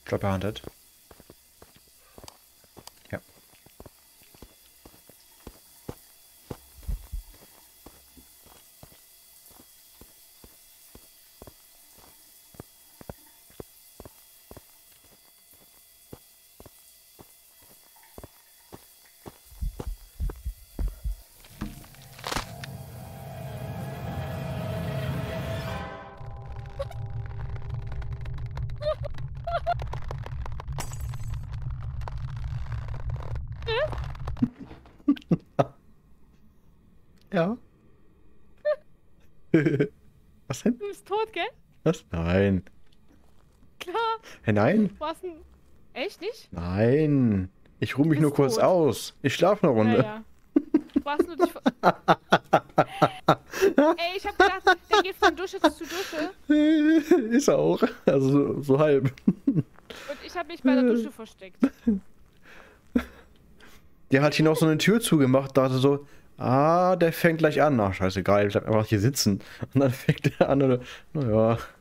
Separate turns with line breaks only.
glaube, er handelt. Ja. Ja. Was denn?
Du bist tot, gell?
Was? Nein.
Klar.
Hey, nein.
Was denn? Echt nicht?
Nein. Ich ruhe mich
Du
nur
bist
kurz
tot.
aus. Ich schlafe eine Runde.
Naja. Was nur dich. Ey, ich hab gedacht, der geht von Dusche zu Dusche
Ist er auch. Also so halb.
und ich hab mich bei der Dusche versteckt.
Der hat hier noch so eine Tür zugemacht, dachte so, der fängt gleich an. Ach, scheißegal, ich bleib einfach hier sitzen. Und dann fängt er an und, naja.